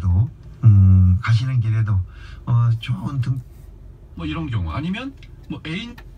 길에도 가시는 길에도 좋은 등 뭐 이런 경우 아니면 뭐 애인